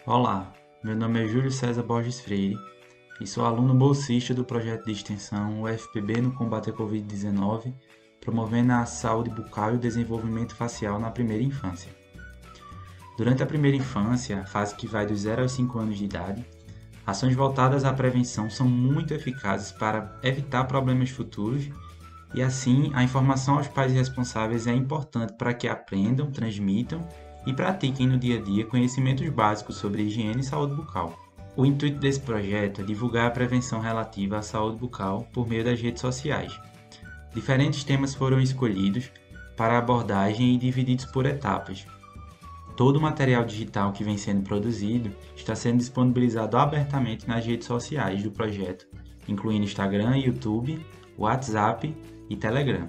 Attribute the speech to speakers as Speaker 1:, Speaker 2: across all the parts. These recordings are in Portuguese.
Speaker 1: Olá, meu nome é Júlio César Borges Freire e sou aluno bolsista do projeto de extensão UFPB no combate à Covid-19, promovendo a saúde bucal e o desenvolvimento facial na primeira infância. Durante a primeira infância, a fase que vai dos 0 aos 5 anos de idade, ações voltadas à prevenção são muito eficazes para evitar problemas futuros e, assim, a informação aos pais responsáveis é importante para que aprendam, transmitam e pratiquem no dia a dia conhecimentos básicos sobre higiene e saúde bucal. O intuito desse projeto é divulgar a prevenção relativa à saúde bucal por meio das redes sociais. Diferentes temas foram escolhidos para a abordagem e divididos por etapas. Todo o material digital que vem sendo produzido está sendo disponibilizado abertamente nas redes sociais do projeto, incluindo Instagram, YouTube, WhatsApp e Telegram.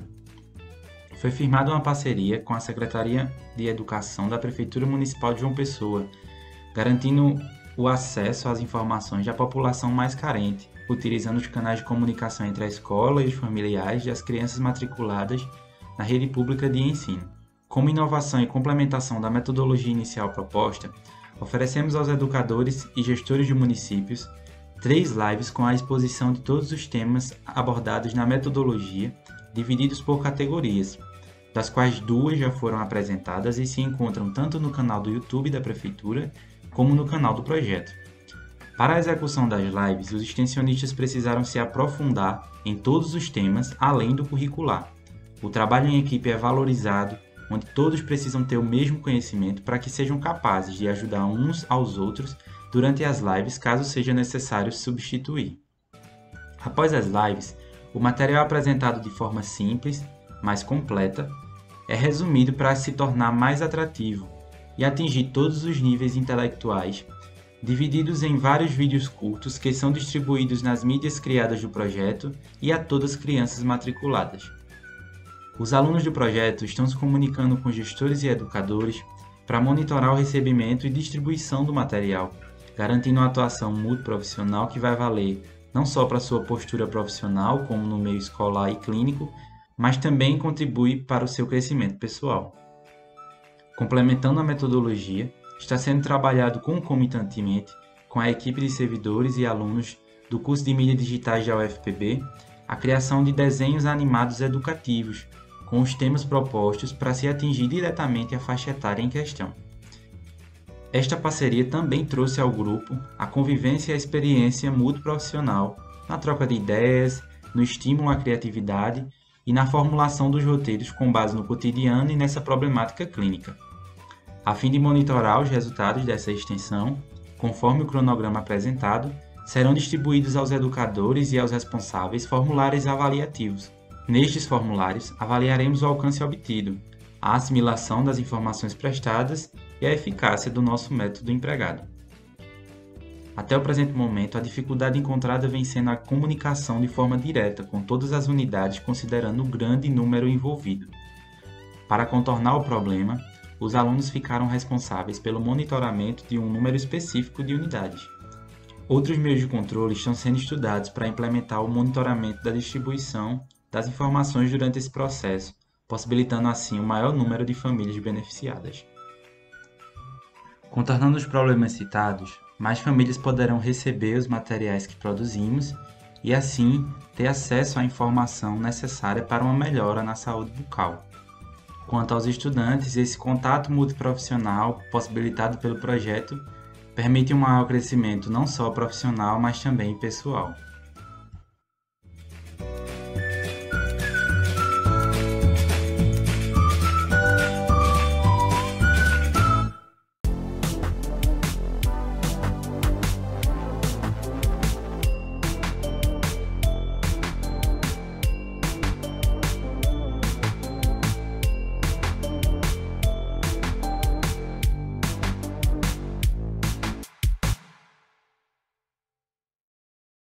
Speaker 1: Foi firmada uma parceria com a Secretaria de Educação da Prefeitura Municipal de João Pessoa, garantindo o acesso às informações da população mais carente, utilizando os canais de comunicação entre a escola e os familiares das crianças matriculadas na rede pública de ensino. Como inovação e complementação da metodologia inicial proposta, oferecemos aos educadores e gestores de municípios 3 lives com a exposição de todos os temas abordados na metodologia, divididos por categorias, das quais 2 já foram apresentadas e se encontram tanto no canal do YouTube da Prefeitura como no canal do projeto. Para a execução das lives, os extensionistas precisaram se aprofundar em todos os temas além do curricular. O trabalho em equipe é valorizado, onde todos precisam ter o mesmo conhecimento para que sejam capazes de ajudar uns aos outros durante as lives, caso seja necessário substituir. Após as lives, o material apresentado de forma simples, mais completa, é resumido para se tornar mais atrativo e atingir todos os níveis intelectuais, divididos em vários vídeos curtos que são distribuídos nas mídias criadas do projeto e a todas as crianças matriculadas. Os alunos do projeto estão se comunicando com gestores e educadores para monitorar o recebimento e distribuição do material, garantindo uma atuação multiprofissional que vai valer não só para sua postura profissional, como no meio escolar e clínico, mas também contribui para o seu crescimento pessoal. Complementando a metodologia, está sendo trabalhado concomitantemente com a equipe de servidores e alunos do curso de mídias digitais da UFPB a criação de desenhos animados educativos, com os temas propostos para se atingir diretamente a faixa etária em questão. Esta parceria também trouxe ao grupo a convivência e a experiência multiprofissional na troca de ideias, no estímulo à criatividade e na formulação dos roteiros com base no cotidiano e nessa problemática clínica. A fim de monitorar os resultados dessa extensão, conforme o cronograma apresentado, serão distribuídos aos educadores e aos responsáveis formulários avaliativos. Nestes formulários, avaliaremos o alcance obtido, a assimilação das informações prestadas e a eficácia do nosso método empregado. Até o presente momento, a dificuldade encontrada vem sendo a comunicação de forma direta com todas as unidades, considerando o grande número envolvido. Para contornar o problema, os alunos ficaram responsáveis pelo monitoramento de um número específico de unidades. Outros meios de controle estão sendo estudados para implementar o monitoramento da distribuição das informações durante esse processo, possibilitando assim o maior número de famílias beneficiadas. Contornando os problemas citados, mais famílias poderão receber os materiais que produzimos e assim ter acesso à informação necessária para uma melhora na saúde bucal. Quanto aos estudantes, esse contato multiprofissional possibilitado pelo projeto permite um maior crescimento não só profissional, mas também pessoal.